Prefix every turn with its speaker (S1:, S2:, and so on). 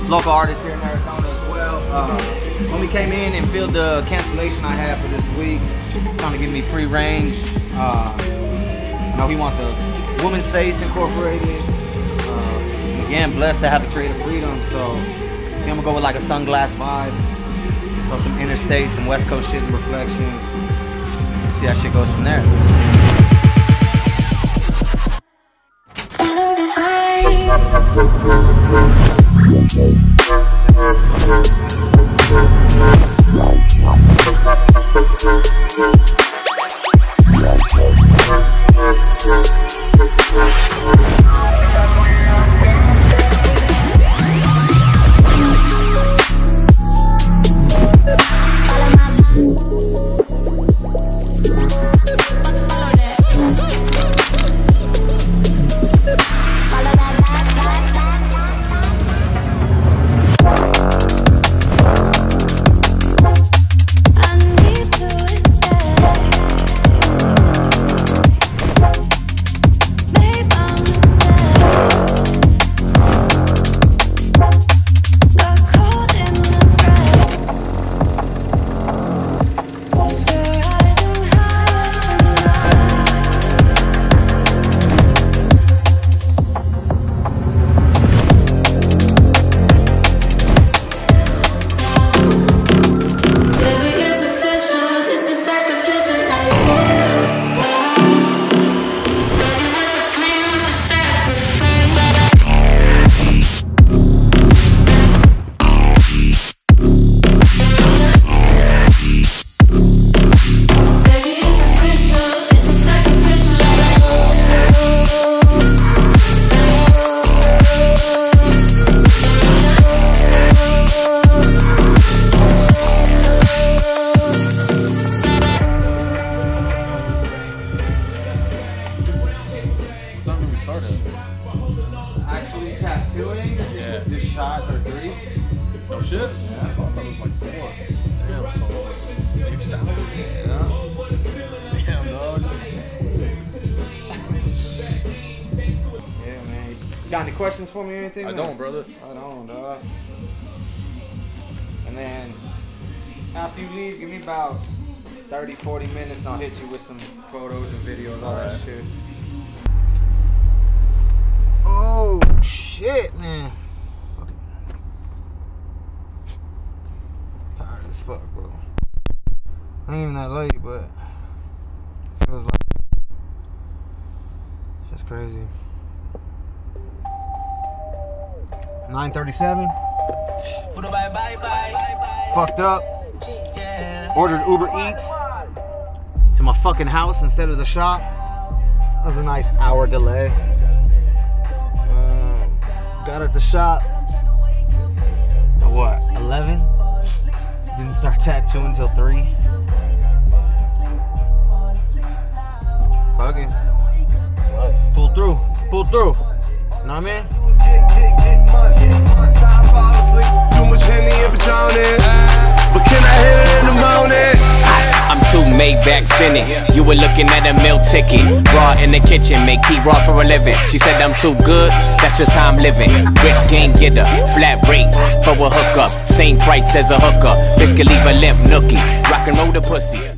S1: local artist here in Arizona as well. When we came in and filled the cancellation I had for this week, it's kind of giving me free reign. You know, he wants a woman's face incorporated. Again, blessed to have the creative freedom, so I think I'm gonna go with like a sunglass vibe. Throw some interstate, some West Coast shit in reflection. And see how shit goes from there. Actually tattooing?
S2: Yeah.
S1: Just shot or 3?
S2: No shit? Yeah, I thought it was like 4. Damn, so 6 hours? Yeah. Damn, dog.
S1: Yeah, man. You got any questions for me or anything?
S2: I don't, brother.
S1: I don't, dog. And then, after you leave, give me about 30, 40 minutes and I'll hit you with some photos and videos, all that shit. Oh, shit, man. Fucking tired as fuck, bro. Ain't even that late, but feels like it's just crazy. 9:37. Fucked up. Ordered Uber Eats to my fucking house instead of the shop. That was a nice hour delay. Got at the shop at what, 11? Didn't start tattooing until 3. Fuck it. Pull through. Pull through. Know what I mean?
S3: Too much Henny and Patron. But can I hit it in the morning?
S4: I'm too Maybach sinning. You were looking at a meal ticket. Raw in the kitchen, make tea raw for a living. She said I'm too good, that's just how I'm living. Rich game getter, flat rate for a hookup. Same price as a hooker. Biscuit leave a limp nookie. Rock and roll the pussy.